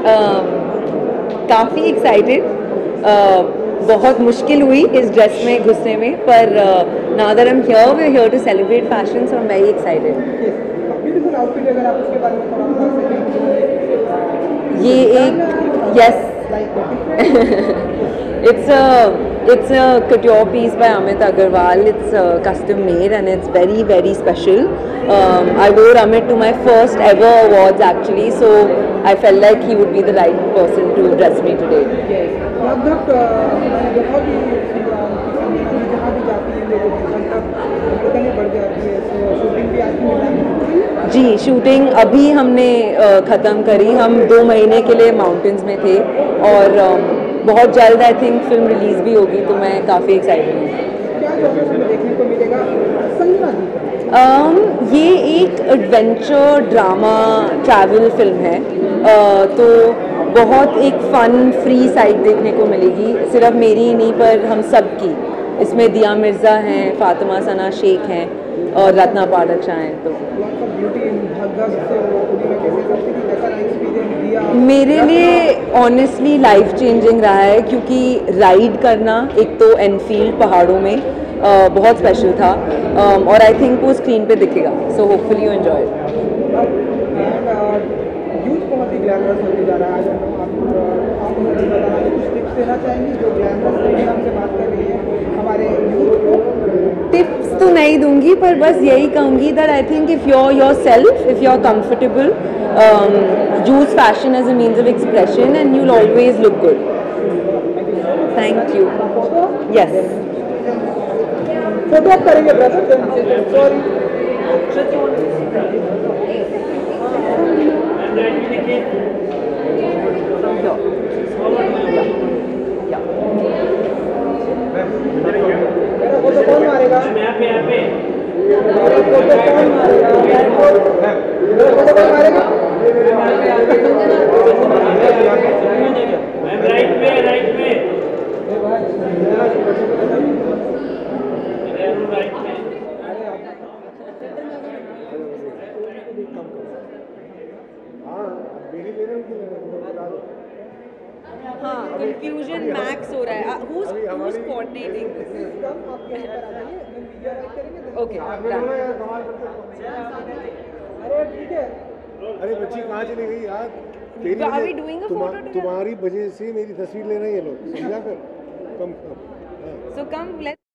काफ़ी एक्साइटेड। बहुत मुश्किल हुई इस ड्रेस में घुसने में, पर now that I am here, we are here to celebrate fashion, so I am very excited. Beautiful outfit, अगर आप उसके बारे में थोड़ा बता सकें। ये एक yes it's a couture piece by Amit Agarwal. It's custom made and it's very, very special. I wore Amit to my first ever awards actually, so I felt like he would be the right person to dress me today. लगभग मैंने देखा कि जहाँ भी जाती है लोगों की संख्या बढ़ जाती है, तो शूटिंग भी आती है। जी, शूटिंग अभी हमने ख़त्म करी। हम 2 महीने के लिए माउंटेन्स में थे और बहुत जल्द आई थिंक फिल्म रिलीज़ भी होगी, तो मैं काफ़ी एक्साइटेड हूँ। क्या देखने को मिलेगा संजना जी? ये एक एडवेंचर ड्रामा ट्रैवल फिल्म है, तो बहुत एक फ़न फ्री साइड देखने को मिलेगी, सिर्फ मेरी ही नहीं पर हम सब की। इसमें दिया मिर्ज़ा हैं, फातिमा सना शेख हैं और रत्ना पाठक शाह हैं। तो मेरे लिए ऑनेस्टली लाइफ चेंजिंग रहा है, क्योंकि राइड करना एक तो एनफील्ड पहाड़ों में बहुत स्पेशल था, और आई थिंक वो स्क्रीन पे दिखेगा, so hopefully you enjoy. Youth बहुत ही ग्लैमरस होते जा रहा है। आप मुझे बताना कुछ टिप्स देना चाहेंगी जो ग्लैमरस लेडी हमसे बात कर रही है हमारे यूथ को? टिप्स तो नहीं दूंगी, पर बस यही कहूँगी that I think if you are yourself, if you are comfortable, use fashion as a means of expression and you will always look good. Thank you. Yes, photo आप करेंगे ब्रदर? सॉरी। मेरा फोटो कौन मारेगा? मेरा photo कौन मारेगा? मेरा photo कौन मारेगा? राइट में हाँ, कंफ्यूजन मैक्स हो रहा है। who's coordinating this? Okay, अरे ठीक है। अरे बच्ची कहाँ चली गई यार? Are we doing a photo together? तुम्हारी वजह से मेरी तस्वीर ले रहे हैं ये लोग, समझा कर? कम So come, let's